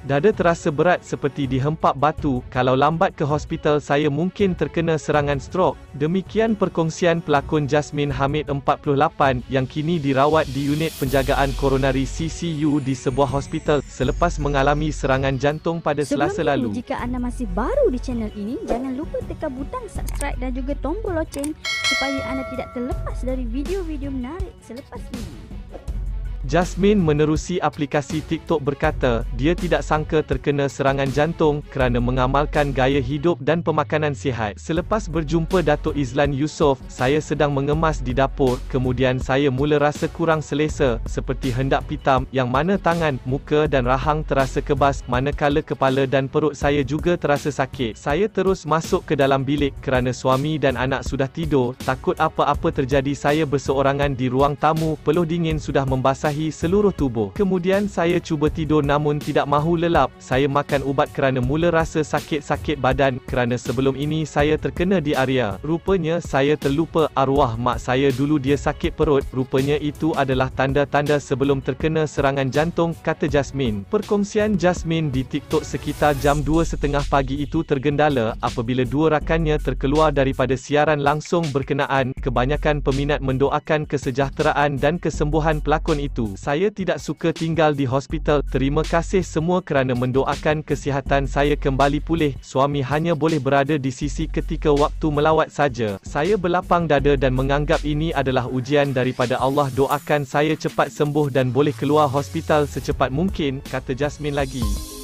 Dada terasa berat seperti dihempak batu, kalau lambat ke hospital saya mungkin terkena serangan strok. Demikian perkongsian pelakon Jasmine Hamid 48 yang kini dirawat di unit penjagaan koronari CCU di sebuah hospital selepas mengalami serangan jantung pada Selasa lalu. Jika anda masih baru di channel ini, jangan lupa tekan butang subscribe dan juga tombol loceng supaya anda tidak terlepas dari video-video menarik selepas ini. Jasmine menerusi aplikasi TikTok berkata, dia tidak sangka terkena serangan jantung kerana mengamalkan gaya hidup dan pemakanan sihat. Selepas berjumpa Datuk Izlan Yusof, saya sedang mengemas di dapur, kemudian saya mula rasa kurang selesa, seperti hendak pitam, yang mana tangan, muka dan rahang terasa kebas, manakala kepala dan perut saya juga terasa sakit. Saya terus masuk ke dalam bilik kerana suami dan anak sudah tidur, takut apa-apa terjadi. Saya berseorangan di ruang tamu, peluh dingin sudah membasahi seluruh tubuh. Kemudian saya cuba tidur namun tidak mahu lelap. Saya makan ubat kerana mula rasa sakit-sakit badan, kerana sebelum ini saya terkena diarrhea. Rupanya saya terlupa arwah mak saya dulu dia sakit perut. Rupanya itu adalah tanda-tanda sebelum terkena serangan jantung, kata Jasmine. Perkongsian Jasmine di TikTok sekitar jam 2.30 pagi itu tergendala apabila dua rakannya terkeluar daripada siaran langsung berkenaan. Kebanyakan peminat mendoakan kesejahteraan dan kesembuhan pelakon itu. Saya tidak suka tinggal di hospital. Terima kasih semua kerana mendoakan kesihatan saya kembali pulih. Suami hanya boleh berada di sisi ketika waktu melawat saja. Saya berlapang dada dan menganggap ini adalah ujian daripada Allah. Doakan saya cepat sembuh dan boleh keluar hospital secepat mungkin, kata Jasmine lagi.